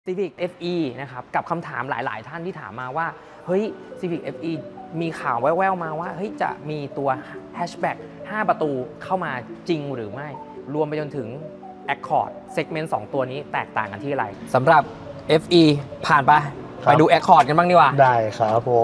Civic FE นะครับกับคำถามหลายๆท่านที่ถามมาว่าเฮ้ย Civic FE มีข่าวแว่วๆมาว่าเฮ้ยจะมีตัวแฮชแบ็ก5ประตูเข้ามาจริงหรือไม่รวมไปจนถึง Accord Segment 2 ตัวนี้แตกต่างกันที่อะไรสำหรับ FE ผ่านไปดู Accord กันบ้างดีกว่าได้ครับผม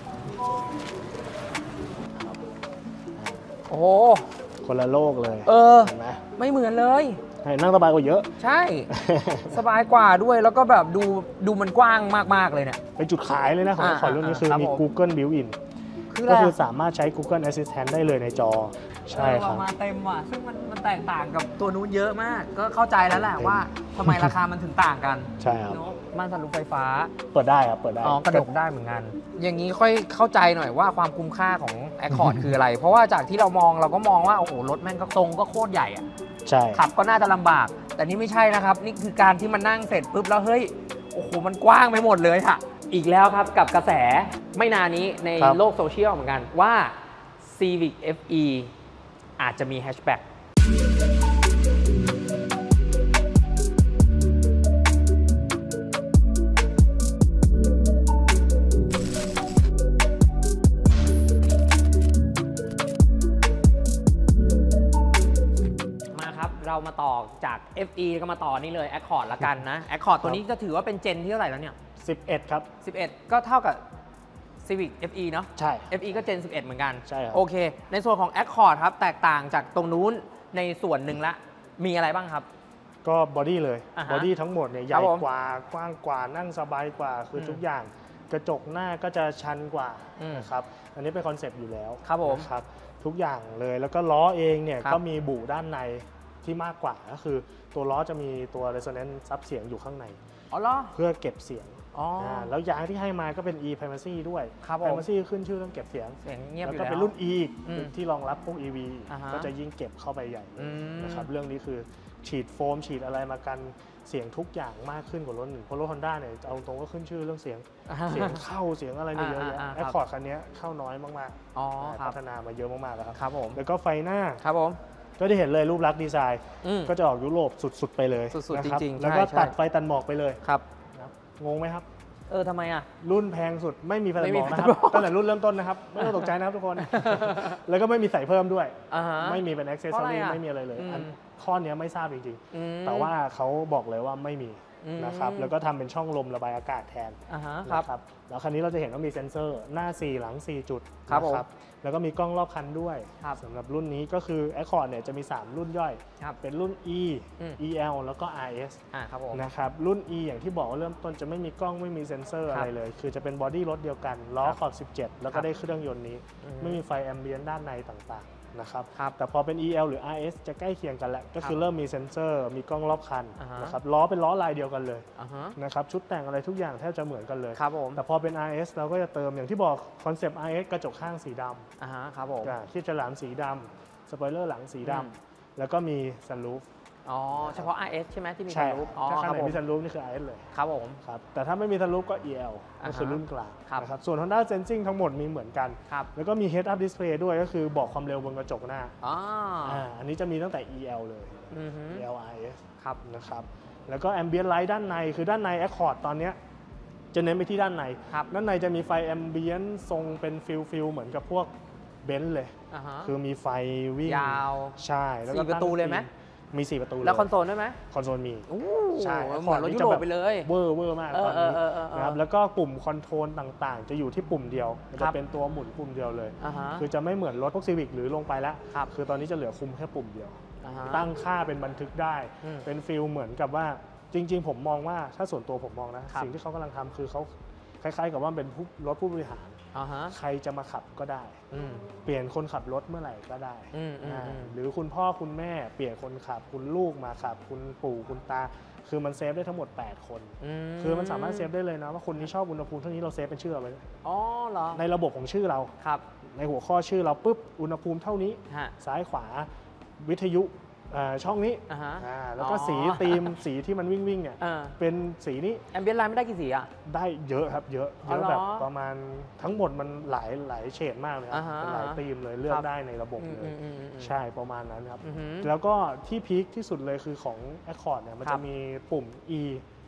โอ้คนละโลกเลยเห็นไหมไม่เหมือนเลยนั่งสบายกว่าเยอะใช่สบายกว่าด้วยแล้วก็แบบดูมันกว้างมากๆเลยเนี่ยเป็นจุดขายเลยนะของAccordรุ่นนี้คือมี Google Built-in ก็คือสามารถใช้ Google Assistant ได้เลยในจอใช่ครับมาเต็มว่ะซึ่งมันแตกต่างกับตัวนู้นเยอะมากก็เข้าใจแล้วแหละว่าทำไมราคามันถึงต่างกันใช่ครับม่านสันลูกไฟฟ้าเปิดได้ครับเปิดได้กระดกได้เหมือนกันอย่างนี้ค่อยเข้าใจหน่อยว่าความคุ้มค่าของ Accord คืออะไรเพราะว่าจากที่เราก็มองว่าโอ้โหรถแม่งก็ตรงก็โคตรใหญ่อะใช่ขับก็น่าจะลำบากแต่นี่ไม่ใช่นะครับนี่คือการที่มันนั่งเสร็จปุ๊บแล้วเฮ้ยโอ้โหมันกว้างไปหมดเลยค่ะอีกแล้วครับกับกระแสไม่นานนี้ในโลกโซเชียลเหมือนกันว่า Civic FE อาจจะมีแฮชแบ็กเรามาต่อจาก FE ก็มาต่อนี่เลย Accord ละกันนะ Accord ตัวนี้จะถือว่าเป็นเจนที่เท่าไหร่แล้วเนี่ย 11ครับ 11ก็เท่ากับ Civic FE เนาะใช่ FE ก็เจน11เหมือนกันใช่ครับโอเคในส่วนของ Accord ครับแตกต่างจากตรงนู้นในส่วนหนึ่งละมีอะไรบ้างครับก็บอดี้เลยบอดี้ทั้งหมดเนี่ยใหญ่กว่ากว้างกว่านั่งสบายกว่าคือทุกอย่างกระจกหน้าก็จะชันกว่านะครับอันนี้เป็นคอนเซปต์อยู่แล้วครับผมครับทุกอย่างเลยแล้วก็ล้อเองเนี่ยก็มีบุด้านในที่มากกว่าก็คือตัวล้อจะมีตัว resonance ซับเสียงอยู่ข้างในเพื่อเก็บเสียงแล้วยางที่ให้มาก็เป็น e-primacy ด้วย primacy ขึ้นชื่อเรื่องเก็บเสียงแล้วก็เป็นรุ่น e ที่รองรับพวก EV ก็จะยิ่งเก็บเข้าไปใหญ่นะครับเรื่องนี้คือฉีดโฟมฉีดอะไรมากันเสียงทุกอย่างมากขึ้นกว่ารถหนึ่งเพราะรถ Honda เนี่ยเอาตรงก็ขึ้นชื่อเรื่องเสียงเข้าเสียงอะไรเนี่ยเยอะแยะAccordคันนี้เข้าน้อยมากๆพัฒนามาเยอะมากๆแล้วครับแล้วก็ไฟหน้าก็ได้เห็นเลยรูปลักษณ์ดีไซน์ก็จะออกยุโรปสุดๆไปเลยสุดๆจริงๆแล้วก็ตัดไฟตัดหมอกไปเลยครับงงไหมครับทำไมอ่ะรุ่นแพงสุดไม่มีไฟตัดหมอกนะครับตั้งแต่รุ่นเริ่มต้นนะครับไม่ต้องตกใจนะครับทุกคนแล้วก็ไม่มีใส่เพิ่มด้วยไม่มีเป็น accessory ไม่มีอะไรเลยข้อนี้ไม่ทราบจริงๆแต่ว่าเขาบอกเลยว่าไม่มีนะครับแล้วก็ทำเป็นช่องลมระบายอากาศแทนนะครับแล้วคันนี้เราจะเห็นว่ามีเซ็นเซอร์หน้า4หลัง4จุดนะครับแล้วก็มีกล้องรอบคันด้วยสำหรับรุ่นนี้ก็คือ Accord เนี่ยจะมี3รุ่นย่อยเป็นรุ่น E EL แล้วก็ RS นะครับรุ่น E อย่างที่บอกว่าเริ่มต้นจะไม่มีกล้องไม่มีเซ็นเซอร์อะไรเลยคือจะเป็นบอดี้รถเดียวกันล้อขอบ17แล้วก็ได้เครื่องยนต์นี้ไม่มีไฟแอมเบียนต์ด้านในต่างๆนะครับแต่พอเป็น EL หรือ RS จะใกล้เคียงกันแล้วก็คือเริ่มมีเซ็นเซอร์มีกล้องรอบคันนะครับล้อเป็นล้อลายเดียวกันเลยนะครับชุดแต่งอะไรทุกอย่างแทบจะเหมือนกันเลยแต่พอเป็น RS เราก็จะเติมอย่างที่บอกคอนเซปต์ RS กระจกข้างสีดำครับผมที่จะหลามสีดำสปอยเลอร์หลังสีดำแล้วก็มีซันรูฟเฉพาะ RS ใช่ไหมที่มีซันรูฟถ้าข้างไหนมีซันรูฟนี่คือ RS เลยครับผมครับแต่ถ้าไม่มีซันรูฟก็ EL ก็คือรุ่นกลางนะครับส่วน Honda Sensing ทั้งหมดมีเหมือนกันแล้วก็มี Head Up Display ด้วยก็คือบอกความเร็วบนกระจกหน้าอันนี้จะมีตั้งแต่ EL เลย EL RS นะครับแล้วก็ Ambient Light ด้านในคือด้านใน Accord ตอนนี้จะเน้นไปที่ด้านในจะมีไฟ Ambient ทรงเป็นฟิลเหมือนกับพวกเบนซ์เลยคือมีไฟวิ่งยาวใช่แล้วก็ 4 ประตูเลยไหมมี4 ประตูแล้วคอนโซลได้ไหมคอนโซลมีใช่เหมือนรถยุโรปไปเลยเวอร์มากตอนนี้นะครับแล้วก็ปุ่มคอนโทรลต่างๆจะอยู่ที่ปุ่มเดียวจะเป็นตัวหมุนปุ่มเดียวเลยคือจะไม่เหมือนรถพวก Civic หรือลงไปแล้วคือตอนนี้จะเหลือคุมแค่ปุ่มเดียวตั้งค่าเป็นบันทึกได้เป็นฟิลเหมือนกับว่าจริงๆผมมองว่าถ้าส่วนตัวผมมองนะสิ่งที่เขากำลังทำคือเขาคล้ายๆกับว่าเป็นรถผู้บริหารใครจะมาขับก็ได้เปลี่ยนคนขับรถเมื่อไหร่ก็ได้หรือคุณพ่อคุณแม่เปลี่ยนคนขับคุณลูกมาขับคุณปู่คุณตาคือมันเซฟได้ทั้งหมด8คนคือมันสามารถเซฟได้เลยนะว่าคนนี้ชอบอุณหภูมิเท่านี้เราเซฟเป็นชื่อเราไว้เหรอในระบบของชื่อเราในหัวข้อชื่อเราปุ๊บอุณหภูมิเท่านี้ซ้ายขวาวิทยุช่องนี้แล้วก็สีธีมสีที่มันวิ่งเนี่ยเป็นสีนี้แอมเบียนไลน์ไม่ได้กี่สีได้เยอะครับเยอะแบบประมาณทั้งหมดมันหลายเฉดมากเลยครับเป็นหลายธีมเลยเลือกได้ในระบบเลยใช่ประมาณนั้นครับแล้วก็ที่พีคที่สุดเลยคือของ Accord เนี่ยมันจะมีปุ่ม E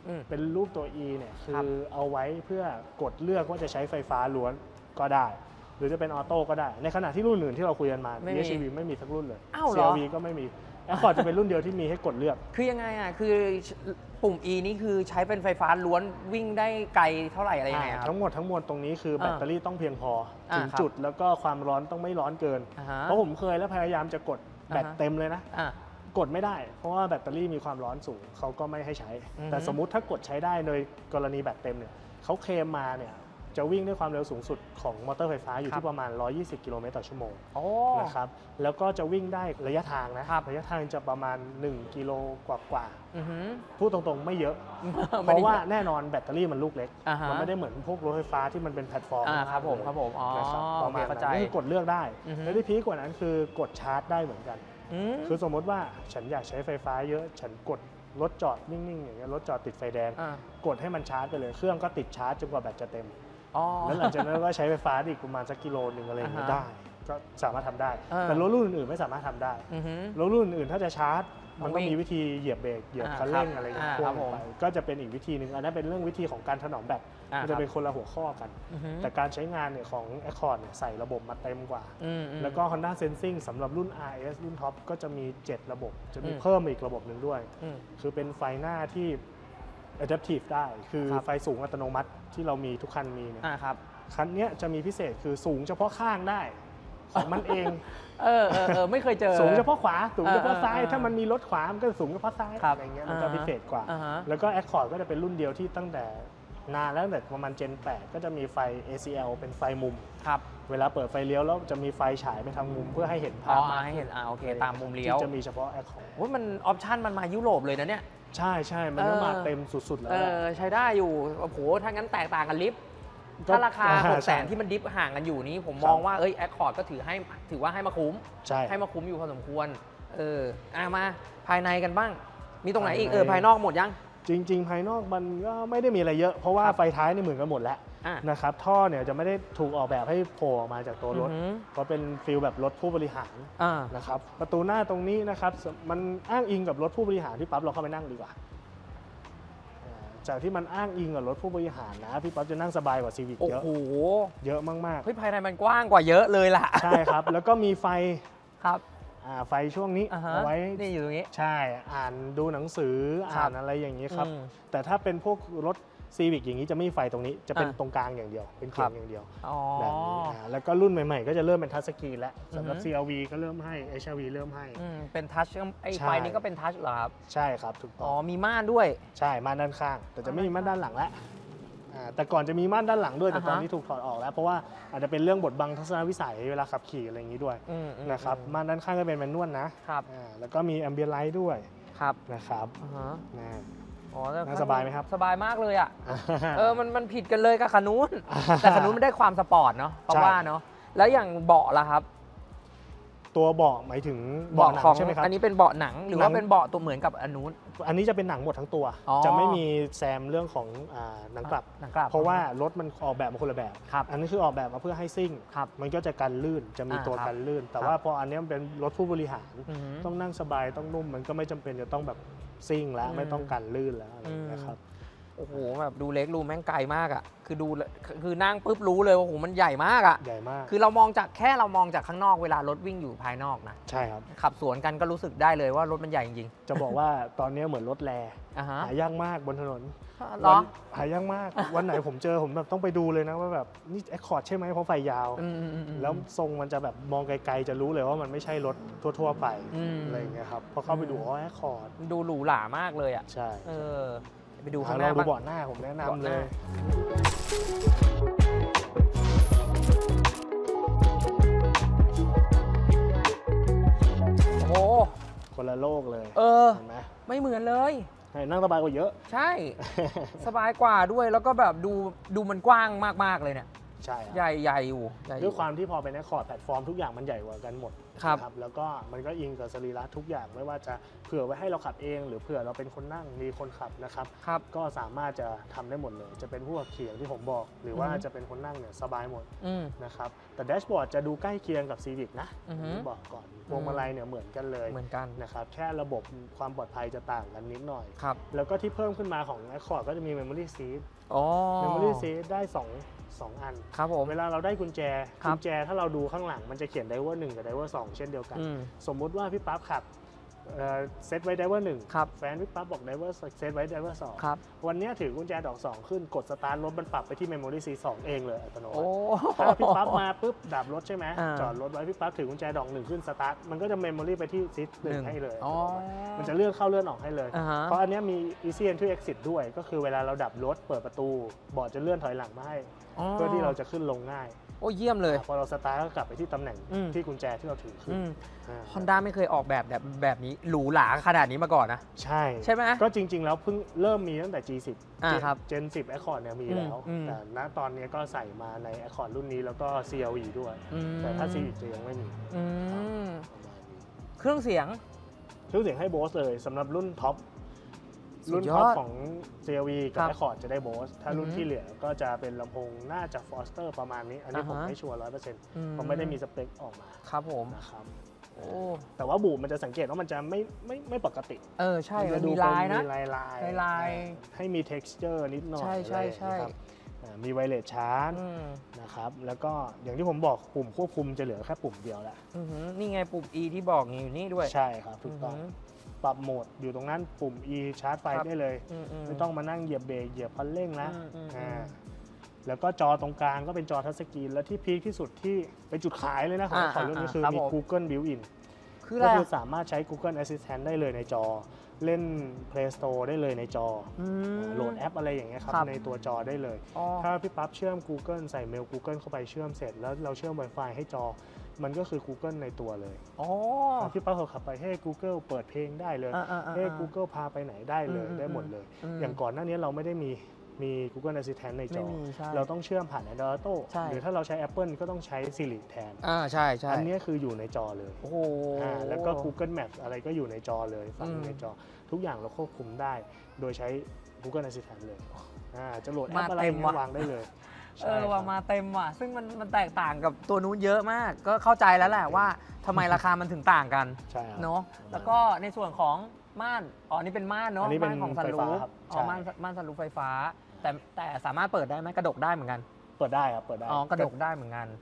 เป็นรูปตัว E เนี่ยคือเอาไว้เพื่อกดเลือกว่าจะใช้ไฟฟ้าล้วนก็ได้ หรือจะเป็นออโต้ก็ได้ในขณะที่รุ่นอื่นที่เราคุยกันมา PHEV ไม่มีสักรุ่นเลย CR-V ก็ไม่มี Accord จะเป็นรุ่นเดียวที่มีให้กดเลือกคือยังไงอ่ะคือปุ่ม E นี่คือใช้เป็นไฟฟ้าล้วนวิ่งได้ไกลเท่าไหร่อะไรยังไงครับทั้งหมดตรงนี้คือแบตเตอรี่ต้องเพียงพอถึงจุดแล้วก็ความร้อนต้องไม่ร้อนเกินเพราะผมเคยแล้วพยายามจะกดแบตเต็มเลยนะกดไม่ได้เพราะว่าแบตเตอรี่มีความร้อนสูงเขาก็ไม่ให้ใช้แต่สมมุติถ้ากดใช้ได้โดยกรณีแบตเต็มเนี่ยเขาเคลมมาเนี่ยจะวิ่งด้วยความเร็วสูงสุดของมอเตอร์ไฟฟ้าอยู่ที่ประมาณ120กิโลเมตรต่อชั่วโมงนะครับแล้วก็จะวิ่งได้ระยะทางนะระยะทางจะประมาณ1กิโลกว่าพูดตรงๆไม่เยอะเพราะว่าแน่นอนแบตเตอรี่มันลูกเล็กมันไม่ได้เหมือนพวกรถไฟฟ้าที่มันเป็นแพลตฟอร์มครับผมนะครับประมาณนั้นคือกดเลือกได้และที่พีคกว่านั้นคือกดชาร์จได้เหมือนกันคือสมมติว่าฉันอยากใช้ไฟฟ้าเยอะฉันกดรถจอดนิ่งๆอย่างเงี้ยรถจอดติดไฟแดงกดให้มันชาร์จไปเลยเครื่องก็ติดชาร์จจนกว่าแบตจะเต็มแล้วหลังจากนั้นก็ใช้ไฟฟ้าอีกประมาณสักกิโลนึงอะไรอย่างเงี้ยได้ก็สามารถทำได้แต่รถรุ่นอื่นไม่สามารถทำได้รถรุ่นอื่นถ้าจะชาร์จมันก็มีวิธีเหยียบเบรกเหยียบคันเร่งอะไรอย่างเงี้ยพ่วงไปก็จะเป็นอีกวิธีหนึ่งอันนั้นเป็นเรื่องวิธีของการถนอมแบตมันจะเป็นคนละหัวข้อกันแต่การใช้งานเนี่ยของ Accord เนี่ยใส่ระบบมาเต็มกว่าแล้วก็ Honda Sensing สำหรับรุ่น RS รุ่นท็อปก็จะมี7ระบบจะมีเพิ่มอีกระบบหนึ่งด้วยคือเป็นไฟหน้าที่Adaptive ได้คือไฟสูงอัตโนมัติที่เรามีทุกคันมีเนี่ยคันนี้จะมีพิเศษคือสูงเฉพาะข้างได้ของมันเองไม่เคยเจอสูงเฉพาะขวาสูงเฉพาะซ้ายถ้ามันมีรถขวามันก็สูงเฉพาะซ้ายอะไรเงี้ยมันจะพิเศษกว่าแล้วก็ Accord ก็จะเป็นรุ่นเดียวที่ตั้งแต่นานแล้วตั้งแต่ประมาณ Gen 8 ก็จะมีไฟ ACL เป็นไฟมุมเวลาเปิดไฟเลี้ยวแล้วจะมีไฟฉายไปทางมุมเพื่อให้เห็นภาพให้เห็นโอเคตามมุมเลี้ยวจะมีเฉพาะ Accord โอ้ยมันออปชั่นมันมายุโรปเลยนะเนี่ยใช่มันก็มาเต็มสุดๆแล้วใช้ได้อยู่โอ้โหถ้างั้นแตกต่างกันลิฟต์ถ้าราคา 600,000 ที่มันดิฟห่างกันอยู่นี้ผมมองว่าAccord ก็ถือว่าให้มาคุ้มให้มาคุ้มอยู่พอสมควรมาภายในกันบ้างมีตรงไหนอีกภายนอกหมดยังจริงๆภายนอกมันก็ไม่ได้มีอะไรเยอะเพราะว่าไฟท้ายนี่เหมือนกันหมดแล้วนะครับท่อเนี่ยจะไม่ได้ถูกออกแบบให้โผล่ออกมาจากตัวรถเพราะเป็นฟีลแบบรถผู้บริหารนะครับประตูหน้าตรงนี้นะครับมันอ้างอิงกับรถผู้บริหารพี่ปั๊บเราเข้าไปนั่งดีกว่าจากที่มันอ้างอิงกับรถผู้บริหารนะพี่ปั๊บจะนั่งสบายกว่า Civic เยอะเยอะมากๆภายในมันกว้างกว่าเยอะเลยล่ะใช่ครับแล้วก็มีไฟครับไฟช่วงนี้เอาไว้นี่อยู่ตรงนี้ใช่อ่านดูหนังสืออ่านอะไรอย่างนี้ครับแต่ถ้าเป็นพวกรถ Civic อย่างนี้จะไม่มีไฟตรงนี้จะเป็นตรงกลางอย่างเดียวเป็นเขียงอย่างเดียวแบบนี้แล้วก็รุ่นใหม่ๆก็จะเริ่มเป็นทัชสกรีนแล้วสำหรับ CR-V ก็เริ่มให้ HR-V เริ่มให้เป็นทัชไฟนี้ก็เป็นทัชเหรอครับใช่ครับถูกต้องมีม่านด้วยใช่ม่านด้านข้างแต่จะไม่มีม่านด้านหลังแล้วแต่ก่อนจะมีม่านด้านหลังด้วยแต่ตอนนี้ถูกถอดออกแล้วเพราะว่าอาจจะเป็นเรื่องบดบังทัศนวิสัยเวลาขับขี่อะไรอย่างนี้ด้วยนะครับม่านด้านข้างก็เป็นแมนนวลนะแล้วก็มีแอมเบียนไลท์ด้วยนะครับน่าสบายไหมครับสบายมากเลยอ่ะมันผิดกันเลยกับคันนู้นแต่คันนู้นมันได้ความสปอร์ตเนาะเพราะว่าเนาะแล้วอย่างเบาะล่ะครับตัวเบาะหมายถึงเบาะหนังใช่ไหมครับอันนี้เป็นเบาะหนังหรือว่าเป็นเบาะตัวเหมือนกับอันนู้นอันนี้จะเป็นหนังหมดทั้งตัวจะไม่มีแซมเรื่องของหนังกลับเพราะว่ารถมันออกแบบมาคนละแบบอันนี้คือออกแบบมาเพื่อให้ซิ่งมันก็จะกันลื่นจะมีตัวกันลื่นแต่ว่าพออันนี้มันเป็นรถผู้บริหารต้องนั่งสบายต้องนุ่มมันก็ไม่จำเป็นจะต้องแบบซิ่งแล้วไม่ต้องกันลื่นแล้วอะไรนะครับโอ้โหแบบดูเล็กดูแม่งไกลมากอ่ะคือนั่งปุ๊บรู้เลยว่าโอ้โหมันใหญ่มากอ่ะใหญ่มากคือเรามองจากข้างนอกเวลารถวิ่งอยู่ภายนอกนะใช่ครับขับสวนกันก็รู้สึกได้เลยว่ารถมันใหญ่จริงๆจะบอกว่าตอนนี้เหมือนรถแลหายากมากบนถนนหายากมากวันไหนผมเจอผมแบบต้องไปดูเลยนะว่าแบบนี่Accordใช่ไหมเพราะไฟยาวแล้วทรงมันจะแบบมองไกลๆจะรู้เลยว่ามันไม่ใช่รถทั่วๆไปอะไรอย่างเงี้ยครับพอเข้าไปดูAccord ดูหรูหรามากเลยอ่ะใช่ไปดูข้างหน้าดูเบาะหน้าผมแนะนำเลยโอ้คนละโลกเลยเห็นไหมไม่เหมือนเลยนั่งสบายกว่าเยอะใช่สบายกว่าด้วยแล้วก็แบบดูมันกว้างมากๆเลยเนี่ยใช่ใหญ่อยู่ด้วยความที่พอเป็นAccordแพลตฟอร์มทุกอย่างมันใหญ่กว่ากันหมดนะครับแล้วก็มันก็อิงกับสรีระทุกอย่างไม่ว่าจะเผื่อไว้ให้เราขับเองหรือเผื่อเราเป็นคนนั่งมีคนขับนะครับก็สามารถจะทำได้หมดเลยจะเป็นผู้ขับขี่ที่ผมบอกหรือว่าจะเป็นคนนั่งเนี่ยสบายหมดนะครับแต่แดชบอร์ดจะดูใกล้เคียงกับ Civic นะบอกก่อนพวงมาลัยเนี่ยเหมือนกันเลยนะครับแค่ระบบความปลอดภัยจะต่างกันนิดหน่อยแล้วก็ที่เพิ่มขึ้นมาของ Accord ก็จะมี Memory Seat Memory Seat ได้2อันครับผมเวลาเราได้กุญแจถ้าเราดูข้างหลังมันจะเขียน Driver 1 กับ Driver 2 เช่นเดียวกันสมมุติว่าพี่ปั๊บขับเซตไว้ Driver 1แฟนพี่ปั๊บบอก Driver เซตไว้ Driver 2วันนี้ถือกุญแจดอก2ขึ้นกดสตาร์ทรถมันปรับไปที่ Memory Seat 2เองเลยอัตโนมัติถ้าพี่ปั๊บมาปุ๊บดับรถใช่ไหมจอดรถไว้พี่ปั๊บถือกุญแจดอก1ขึ้นสตาร์ทมันก็จะ Memory ไปที่ Seat 1ให้เลยมันจะเลื่อนเข้าเลื่อนออกให้เลยเพราะอันนี้มี Easy Entry Exit ด้วยก็คือเวลาเราดับรถเปิดประตูบอร์ดจะเลื่อนถอยหลังมาให้เพื่อที่เราจะขึ้นลงง่ายโอ้เยี่ยมเลยพอเราสตาร์ทก็กลับไปที่ตำแหน่งที่กุญแจที่เราถือขึ้น Honda ไม่เคยออกแบบนี้หรูหราขนาดนี้มาก่อนนะใช่ไหมก็จริงๆแล้วเพิ่งเริ่มมีตั้งแต่ G10 Gen 10 Accord เนี่ยมีแล้วแต่ณตอนนี้ก็ใส่มาใน Accord รุ่นนี้แล้วก็ CR-V ด้วยแต่ถ้า Civic จะยังไม่มีเครื่องเสียงให้ Bose เลยสำหรับรุ่นท็อปของ CR-V กับ Accord จะได้ Bose ถ้ารุ่นที่เหลือก็จะเป็นลำโพงน่าจะ Foster ประมาณนี้อันนี้ผมไม่ชัวร์ 100% ผมไม่ได้มีสเปคออกมาครับผมนะครับแต่ว่าบูมันจะสังเกตว่ามันจะไม่ปกติใช่มันมีลายนะมีลายให้มี texture นิดหน่อยใช่มีไวเลสชาร์จนะครับแล้วก็อย่างที่ผมบอกปุ่มควบคุมจะเหลือแค่ปุ่มเดียวแหละนี่ไงปุ่ม E ที่บอกอยู่นี่ด้วยใช่ครับถูกต้องปรับโหมดอยู่ตรงนั้นปุ่ม E ชาร์จไฟได้เลยไม่ต้องมานั่งเหยียบเบรกเหยียบคันเร่งนะแล้วก็จอตรงกลางก็เป็นจอทัชสกรีนและที่พีคที่สุดที่เป็นจุดขายเลยนะของรุ่นนี้คือมี Google Built-in ก็คือสามารถใช้ Google Assistant ได้เลยในจอเล่น Play Store ได้เลยในจอโหลดแอปอะไรอย่างเงี้ยครับในตัวจอได้เลยถ้าพี่ปั๊บเชื่อม Google ใส่เมล Google เข้าไปเชื่อมเสร็จแล้วเราเชื่อม Wi-Fi ให้จอมันก็คือ Google ในตัวเลยพี่ปั๊บขับไปให้ Google เปิดเพลงได้เลยให้ Google พาไปไหนได้เลยได้หมดเลยอย่างก่อนหน้านี้เราไม่ได้มี Google Assistant ในจอเราต้องเชื่อมผ่าน Android Auto หรือถ้าเราใช้ Apple ก็ต้องใช้ Siri แทนใช่อันนี้คืออยู่ในจอเลยแล้วก็ Google Maps อะไรก็อยู่ในจอเลยฟังในจอทุกอย่างเราควบคุมได้โดยใช้ Google Assistant เลยจะโหลดแอปอะไรวางได้เลยว่ามาเต็มว่ะซึ่งมันแตกต่างกับตัวนู้นเยอะมากก็เข้าใจแล้วแหละว่าทำไมราคามันถึงต่างกันเนาะแล้วก็ในส่วนของม่านนี่เป็นม่านเนาะม่านของซันรูฟม่านซันรูฟไฟฟ้าแต่สามารถเปิดได้ไหมกระดกได้เหมือนกันเปิดได้ครับเปิดได้กระดกได้เหมือนกัน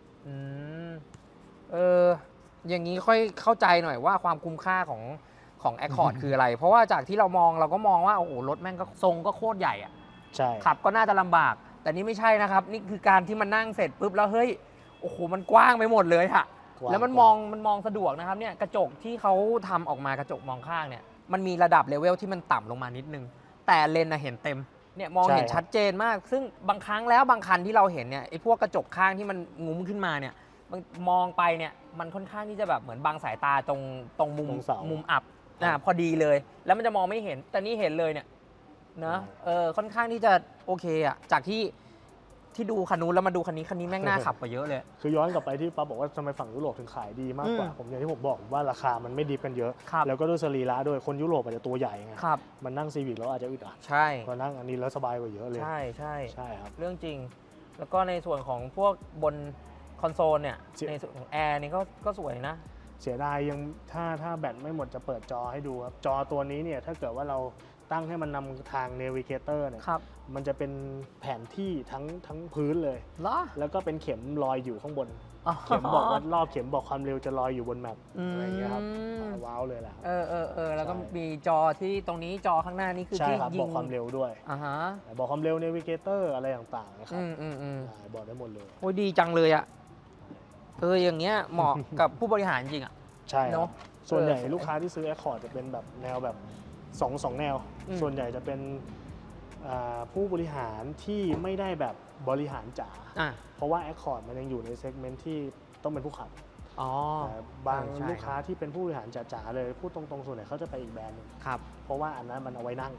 อย่างนี้ค่อยเข้าใจหน่อยว่าความคุ้มค่าของ Accord คืออะไรเพราะว่าจากที่เราก็มองว่าโอ้โหรถแม่งก็ทรงก็โคตรใหญ่อ่ะใช่ขับก็น่าจะลำบากแต่นี่ไม่ใช่นะครับนี่คือการที่มันนั่งเสร็จปุ๊บแล้วเฮ้ยโอ้โหมันกว้างไปหมดเลยค่ะแล้วมันมองสะดวกนะครับเนี่ยกระจกที่เขาทำออกมากระจกมองข้างเนี่ยมันมีระดับเลเวลที่มันต่ำลงมานิดนึงแต่เลนเห็นเต็มเนี่ยมองเห็นชัดเจนมากซึ่งบางครั้งแล้วบางคันที่เราเห็นเนี่ยไอ้พวกกระจกข้างที่มันงุ้มขึ้นมาเนี่ยมองไปเนี่ยมันค่อนข้างที่จะแบบเหมือนบังสายตาตรงมุมอับพอดีเลยแล้วมันจะมองไม่เห็นแต่นี่เห็นเลยเนี่ยนะค่อนข้างที่จะโอเคอะจากที่ดูคันนู้นแล้วมาดูคันนี้แม่งน่าขับกว่าเยอะเลยคือย้อนกลับไปที่ป๊าบอกว่าทำไมฝั่งยุโรปถึงขายดีมากกว่าผมอย่างที่ผมบอกว่าราคามันไม่ดิฟกันเยอะแล้วก็ด้วยสรีระด้วยคนยุโรปอาจจะตัวใหญ่ไงมันนั่งซีวิคแล้วอาจจะอึดอัดใช่พอนั่งอันนี้แล้วสบายกว่าเยอะเลยใช่ครับเรื่องจริงแล้วก็ในส่วนของพวกบนคอนโซลเนี่ยในส่วนของแอร์นี่ก็สวยนะเสียดายยังถ้าแบตไม่หมดจะเปิดจอให้ดูครับจอตัวนี้เนี่ยถ้าเกิดว่าเราตั้งให้มันนำทาง Navigator เนี่ยมันจะเป็นแผนที่ทั้งพื้นเลยแล้วก็เป็นเข็มลอยอยู่ข้างบนเข็มบอกว่ารอบเข็มบอกความเร็วจะลอยอยู่บนแมปอะไรอย่างเงี้ยครับว้าวเลยแหละแล้วก็มีจอที่ตรงนี้จอข้างหน้านี่คือที่ยิงบอกความเร็วด้วยบอกความเร็ว Navigator อะไรต่างๆนะครับบอกได้หมดเลยโอ้ยดีจังเลยอ่ะอย่างเงี้ยเหมาะกับผู้บริหารจริงอ่ะใช่เนาะส่วนใหญ่ลูกค้าที่ซื้อ Accord จะเป็นแบบแนวแบบสองแนวส่วนใหญ่จะเป็นผู้บริหารที่ไม่ได้แบบบริหารจ๋าเพราะว่า Accord มันยังอยู่ในเซกเมนต์ที่ต้องเป็นผู้ขับบางลูกค้าที่เป็นผู้บริหารจ๋าๆเลยพูดตรงๆส่วนใหญ่เขาจะไปอีกแบรนด์นึงเพราะว่าอันนั้นมันเอาไว้นั่ง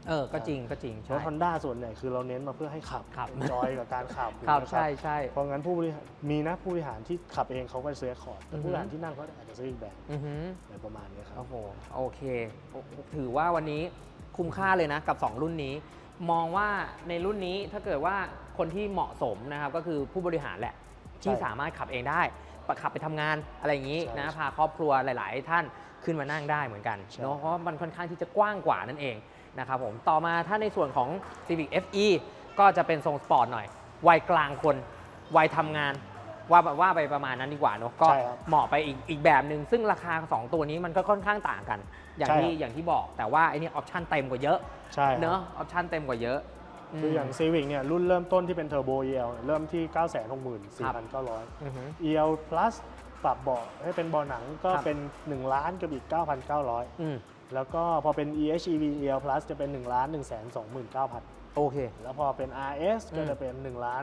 ก็จริงก็จริงรถ Honda ส่วนใหญ่คือเราเน้นมาเพื่อให้ขับจอยกับการขับครับใช่ใช่เพราะงั้นผู้บริหารมีนะผู้บริหารที่ขับเองเขาก็ซื้อAccordแต่ผู้บริหารที่นั่งเขาอาจจะซื้ออีกแบบอะไรประมาณนี้ครับโอ้โหโอเคถือว่าวันนี้คุ้มค่าเลยนะกับ2รุ่นนี้มองว่าในรุ่นนี้ถ้าเกิดว่าคนที่เหมาะสมนะครับก็คือผู้บริหารแหละที่สามารถขับเองได้ขับไปทำงานอะไรอย่างนี้นะพาครอบครัวหลายๆท่านขึ้นมานั่งได้เหมือนกันเนาะเพราะมันค่อนข้างที่จะกว้างกว่านั่นเองนะครับผมต่อมาถ้าในส่วนของ Civic FE ก็จะเป็นทรงสปอร์ตหน่อยวัยกลางคนวัยทำงานว่าไปประมาณนั้นดีกว่าเนาะก็เหมาะไปอีกแบบหนึ่งซึ่งราคา2ตัวนี้มันก็ค่อนข้างต่างกันอย่างที่บอกแต่ว่าไอ้นี่ออปชั่นเต็มกว่าเยอะเนอะออปชั่นเต็มกว่าเยอะคืออย่าง Civic เนี่ยรุ่นเริ่มต้นที่เป็น Turbo EL เริ่มที่ 964,900 EL Plus ปรับเบาะให้เป็นเบาะหนังก็เป็น1ล้านกับอีก 9,900 แล้วก็พอเป็น EHEV EL Plus จะเป็น1,129,000 โอเคแล้วพอเป็น RS ก็จะเป็น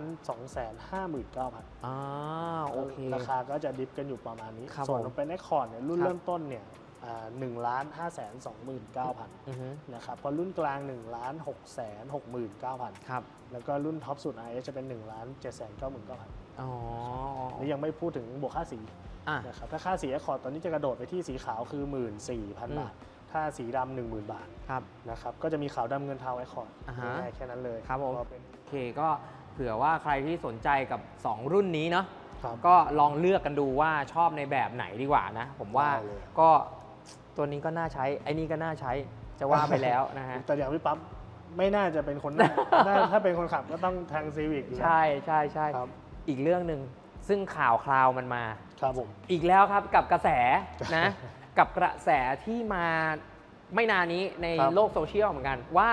1,259,000 โอเคราคาก็จะดิฟกันอยู่ประมาณนี้ส่วนเป็น Accord เนี่ยรุ่นเริ่มต้นเนี่ย1,529,000 นะครับพอรุ่นกลาง1,669,000 ครับแล้วก็รุ่นท็อปสุด RS จะเป็น1,799,000 อ๋อนี่ยังไม่พูดถึงบวกค่าสีนะครับถ้าค่าสี Accord ตอนนี้จะกระโดดไปที่สีขาวคือ 14,000 บาทถ้าสีดำ 10,000 บาทนะครับก็จะมีขาวดำเงินเทา Accord ง่ายแค่นั้นเลยครับผมโอเคก็เผื่อว่าใครที่สนใจกับ2รุ่นนี้เนาะก็ลองเลือกกันดูว่าชอบในแบบไหนดีกว่านะผมว่าก็ตัวนี้ก็น่าใช้ไอ้นี่ก็น่าใช้จะว่าไปแล้วนะฮะแต่อย่างพี่ปั๊บไม่น่าจะเป็นคนถ้าเป็นคนขับก็ต้องทางซีวิกใช่ใช่ใช่อีกเรื่องหนึ่งซึ่งข่าวคราวมันมาครับผมอีกแล้วครับกับกระแสนะกับกระแสที่มาไม่นานนี้ในโลกโซเชียลเหมือนกันว่า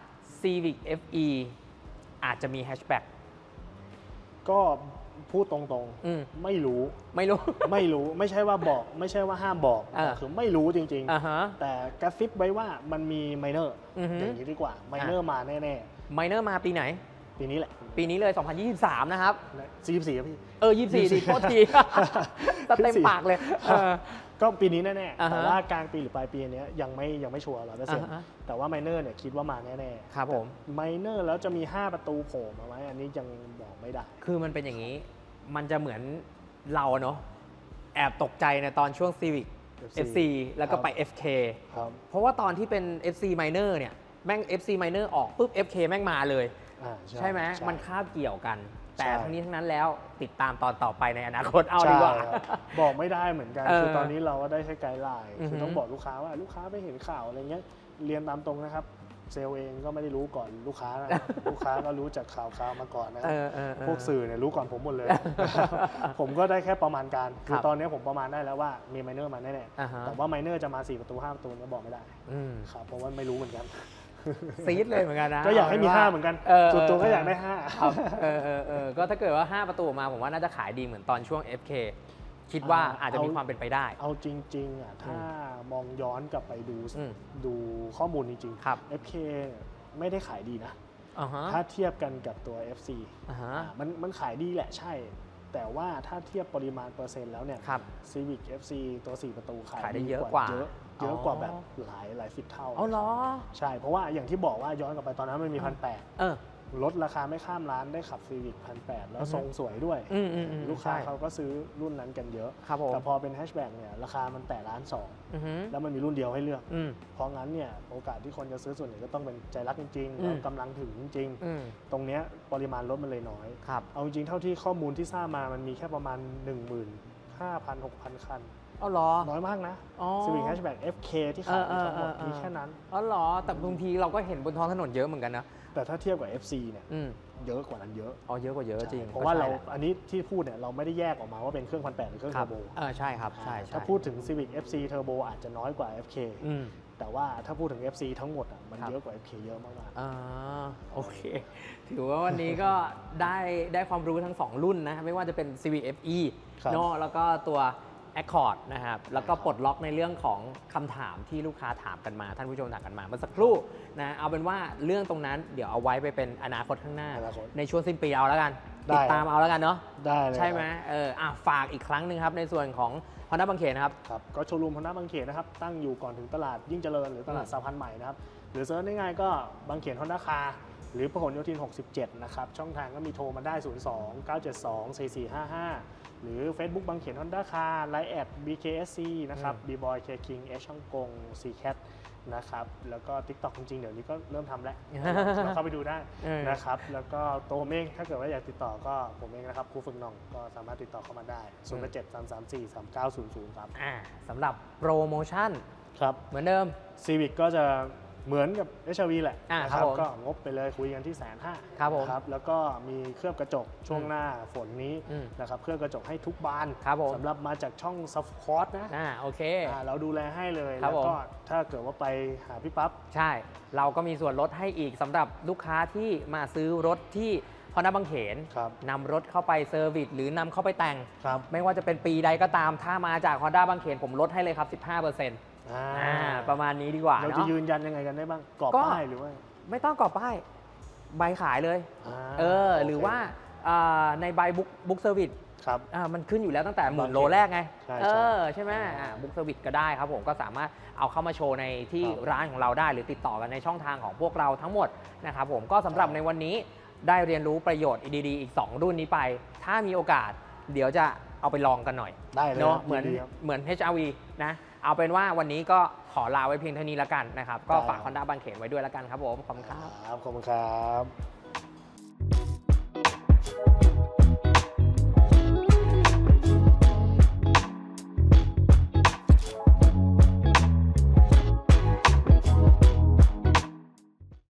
Civic FE อาจจะมีแฮชแบ็กก็พูดตรงๆไม่รู้ไม่ใช่ว่าบอกไม่ใช่ว่าห้ามบอกคือไม่รู้จริงๆแต่กระซิบไว้ว่ามันมีไมเนอร์อย่างนี้ดีกว่าไมเนอร์มาแน่ๆไมเนอร์มาปีไหนปีนี้แหละปีนี้เลย2023นะครับ 24ครับพี่ 24ดิโทษทีเต็มปากเลยก็ปีนี้แน่ๆแต่ว่ากลางปีหรือปลายปีนี้ยังไม่ชัวร์100%แต่ว่าไมเนอร์เนี่ยคิดว่ามาแน่ๆครับผมไมเนอร์แล้วจะมี5ประตูโผล่มาไหมอันนี้ยังบอกไม่ได้คือมันเป็นอย่างนี้มันจะเหมือนเราเนาะแอบตกใจในตอนช่วง Civic FC แล้วก็ไป FK เพราะว่าตอนที่เป็น FC Minor เนี่ยแม่ง FC Minor ออกปุ๊บ FK แม่งมาเลยใช่ไหมมันคาบเกี่ยวกันแต่ทั้งนี้ทั้งนั้นแล้วติดตามตอนต่อไปในอนาคตเอาดีกว่าบอกไม่ได้เหมือนกันคือตอนนี้เราก็ได้ใช้ไกด์ไลน์คือต้องบอกลูกค้าว่าลูกค้าไม่เห็นข่าวอะไรเงี้ยเรียนตามตรงนะครับเซลล์เองก็ไม่ได้รู้ก่อนลูกค้าก็รู้จากข่าวมาก่อนนะครับพวกสื่อเนี่ยรู้ก่อนผมหมดเลยผมก็ได้แค่ประมาณการคือตอนนี้ผมประมาณได้แล้วว่ามีไมเนอร์มาแน่ๆแต่ว่าไมเนอร์จะมา4ประตู5ประตูเนี่ยบอกไม่ได้ครับเพราะว่าไม่รู้เหมือนกันซีดเลยเหมือนกันนะก็อยากให้มี5เหมือนกันส่วนตัวก็อยากได้ 5ก็ถ้าเกิดว่า5ประตูมาผมว่าน่าจะขายดีเหมือนตอนช่วง FK คิดว่าอาจจะมีความเป็นไปได้เอาจริงๆอ่ะถ้ามองย้อนกลับไปดูข้อมูลจริงๆ FK ไม่ได้ขายดีนะถ้าเทียบกันกับตัว FC มันขายดีแหละใช่แต่ว่าถ้าเทียบปริมาณเปอร์เซ็นต์แล้วเนี่ย Civic FC ตัว4ประตูขายได้เยอะกว่าแบบหลาย10 เท่าอ๋อเหรอใช่เพราะว่าอย่างที่บอกว่าย้อนกลับไปตอนนั้นมันมี1,800ลดราคาไม่ข้ามล้านได้ขับ Civic 1,800แล้วทรงสวยด้วยลูกค้าเขาก็ซื้อรุ่นนั้นกันเยอะแต่พอเป็นแฮชแบ็กเนี่ยราคามันแต่1.2 ล้านแล้วมันมีรุ่นเดียวให้เลือกเพราะงั้นเนี่ยโอกาสที่คนจะซื้อส่วนใหญ่ก็ต้องเป็นใจรักจริงๆแล้วกำลังถึงจริงๆตรงเนี้ยปริมาณรถมันเลยน้อยเอาจริงเท่าที่ข้อมูลที่ทราบมามันมีแค่ประมาณ 15,000-6,000 คันอ๋อเหรอน้อยมากนะ Civic Hatchback FK ที่ขายทั้งหมดมีแค่นั้นอ๋อเหรอแต่บางทีเราก็เห็นบนท้องถนนเยอะเหมือนกันนะแต่ถ้าเทียบกับ FC เนี่ยเยอะกว่านั้นเยอะเยอะกว่าเยอะจริงเพราะว่าเราอันนี้ที่พูดเนี่ยเราไม่ได้แยกออกมาว่าเป็นเครื่อง 1,800 หรือเครื่องเทอร์โบใช่ครับใช่ถ้าพูดถึง Civic FC Turbo อาจจะน้อยกว่า FK แต่ว่าถ้าพูดถึง FC ทั้งหมดมันเยอะกว่า FK เยอะมากๆโอเคถือว่าวันนี้ก็ได้ความรู้ทั้ง2รุ่นนะไม่ว่าจะเป็น Civic FE เนาะแล้วก็ตัว Accord นะครับแล้วก็ปลดล็อกในเรื่องของคำถามที่ลูกค้าถามกันมาท่านผู้ชมถามกันมาเมื่อสักครู่นะเอาเป็นว่าเรื่องตรงนั้นเดี๋ยวเอาไว้ไปเป็นอนาคตข้างหน้าในช่วงสิ้นปีเอาแล้วกันติดตามเอาแล้วกันเนาะได้เลยใช่ไหมฝากอีกครั้งหนึ่งครับในส่วนของ Honda บางเขนนะครับก็โชว์รูม Honda บางเขนนะครับตั้งอยู่ก่อนถึงตลาดยิ่งเจริญหรือตลาดสะพานใหม่นะครับหรือเซิร์ชง่ายๆก็บางเขน Honda Car หรือพหลโยธิน 67 นะครับช่องทางก็มีโทรมาได้ 02-972-4455 หรือ Facebook บางเขน Honda Car Line @BKSC นะครับ B-Boy K King H ช่องกง C-Cat นะครับแล้วก็ TikTok จริงๆเดี๋ยวนี้ก็เริ่มทำแล้ว เราเข้าไปดูได้นะครับแล้วก็ตัวผมเองถ้าเกิดว่าอยากติดต่อก็ผมเองนะครับครูฝึกน้องก็สามารถติดต่อเข้ามาได้ 087-334-3900 ครับสำหรับโปรโมชั่นครับเหมือนเดิม Civic ก็จะเหมือนกับ HRV แหละนะครับก็งบไปเลยคุยกันที่150,000 ครับผมแล้วก็มีเคลือบกระจกช่วงหน้าฝนนี้นะครับเคลือบกระจกให้ทุกบานสำหรับมาจากช่องซับคอร์สนะโอเคเราดูแลให้เลยแล้วก็ถ้าเกิดว่าไปหาพี่ปั๊บใช่เราก็มีส่วนลดให้อีกสำหรับลูกค้าที่มาซื้อรถที่Honda บางเขนนำรถเข้าไปเซอร์วิสหรือนำเข้าไปแต่งไม่ว่าจะเป็นปีใดก็ตามถ้ามาจาก Honda บางเขนผมลดให้เลยครับ 15%ประมาณนี้ดีกว่าเราจะยืนยันยังไงกันได้บ้างกรอบป้ายหรือว่าไม่ต้องกรอบป้ายใบขายเลยหรือว่าในใบบุ๊กเซอร์วิสมันขึ้นอยู่แล้วตั้งแต่10,000 โลแรกไงใช่ไหมบุ๊กเซอร์วิสก็ได้ครับผมก็สามารถเอาเข้ามาโชว์ในที่ร้านของเราได้หรือติดต่อกันในช่องทางของพวกเราทั้งหมดนะครับผมก็สำหรับในวันนี้ได้เรียนรู้ประโยชน์ดีๆอีก2รุ่นนี้ไปถ้ามีโอกาสเดี๋ยวจะเอาไปลองกันหน่อยได้เลยเนาะเหมือน HRV นะเอาเป็นว่าวันนี้ก็ขอลาไว้เพียงเท่านี้แล้วกันนะครับก็ฝาก Honda บางเขนไว้ด้วยแล้วกันครับผมขอบคุณครับขอบคุณครับ